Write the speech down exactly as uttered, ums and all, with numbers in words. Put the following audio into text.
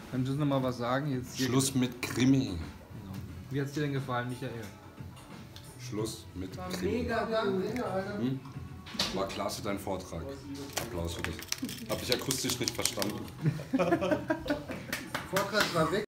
Könntest du noch mal was sagen? Jetzt hier Schluss mit Krimi. Genau. Wie hat es dir denn gefallen, Michael? Schluss mit War Krimi. mega lang, Alter. Hm? War klasse dein Vortrag. Applaus für dich. Hab ich akustisch nicht verstanden. Vortrag war weg.